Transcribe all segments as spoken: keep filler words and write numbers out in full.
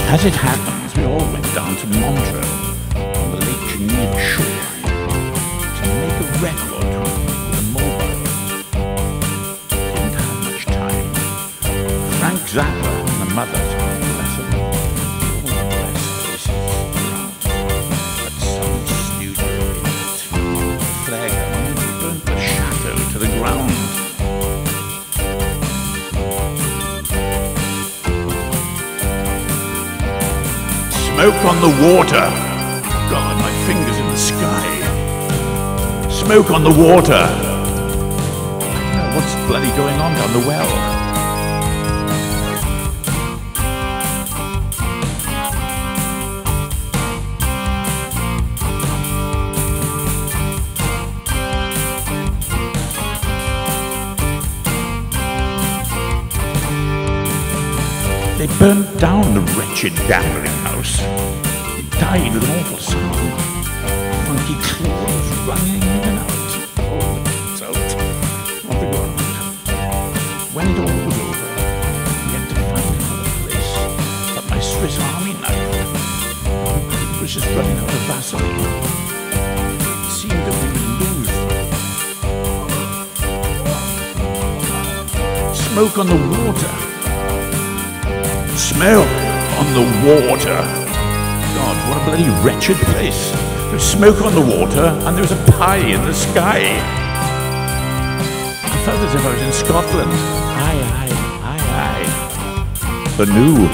As it happens, we all went down to Montreux on the Lake Geneva shoreline to make a record with a mobile. Didn't have much time. Frank Zappa and the mothers, God bless them, all the best faces around. But some studio idiot, the flag only burnt the shadow to the ground. Smoke on the water. God, my fingers in the sky. Smoke on the water. I don't know what's bloody going on down the well. They burnt down the wretched gambling house. It died with an awful sound. Funky claws running in and out. All the kids out on the ground. When it all was over, we had to find another place. But my Swiss Army knife was just running out of Vaseline. It seemed that we would lose. Smoke on the water. Smoke on the water. God, what a bloody wretched place. There's smoke on the water and there's a pie in the sky. I felt as if I was in Scotland. Aye, aye, aye, aye. The new.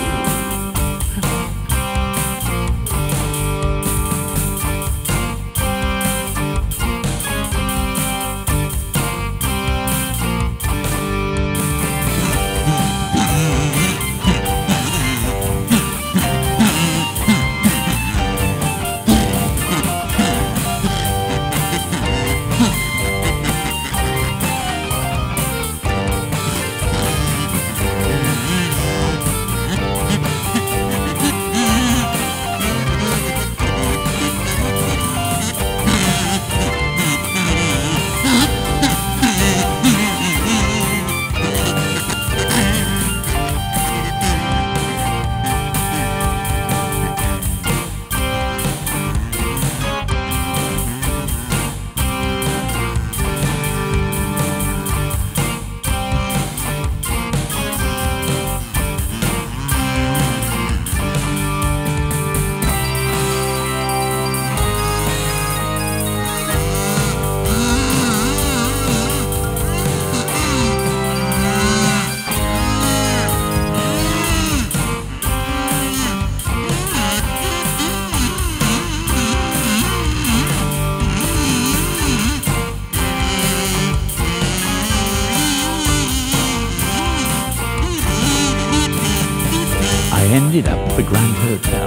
I ended up at the Grand Hotel.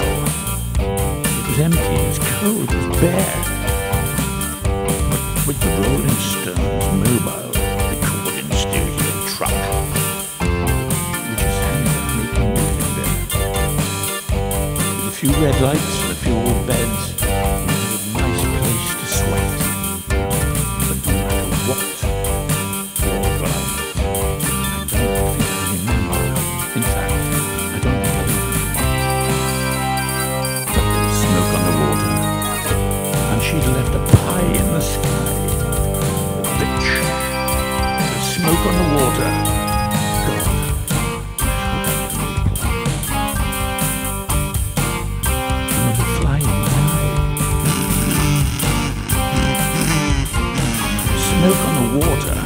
It was empty, it was cold, it was bare. But with the Rolling Stones mobile recording studio truck, we just ended up making music there. With a few red lights and a few old beds, it was a nice place to sweat. But no matter what, we all got out of it. I don't think I remember. In fact, I don't think I she'd left a pie in the sky. The bitch. The smoke on the water. God. Another flying pie. Smoke on the water.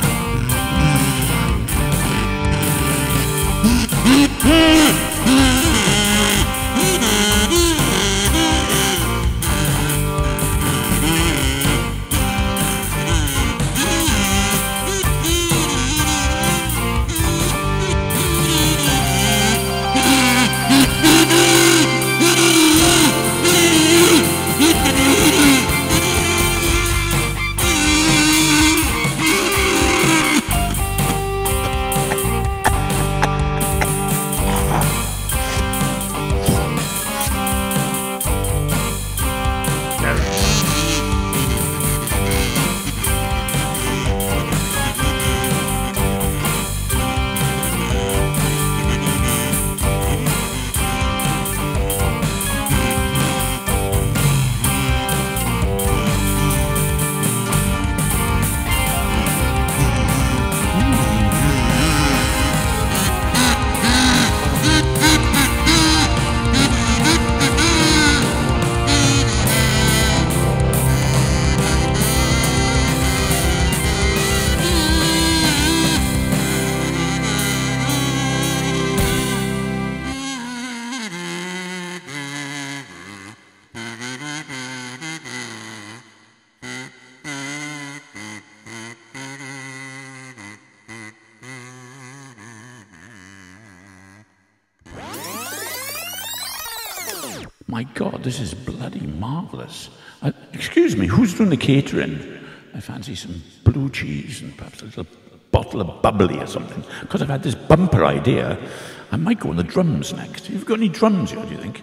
My God, this is bloody marvellous. Uh, excuse me, who's doing the catering? I fancy some blue cheese and perhaps a little bottle of bubbly or something. Because I've had this bumper idea, I might go on the drums next. You've got any drums here, do you think?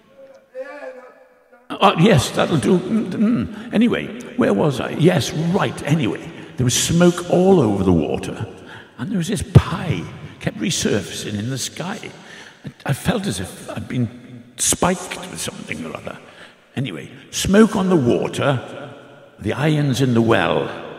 Oh, yes, that'll do. Mm-hmm. Anyway, where was I? Yes, right, anyway. There was smoke all over the water. And there was this pie kept resurfacing in the sky. I felt as if I'd been spiked with something or other. Anyway, smoke on the water, the irons in the well.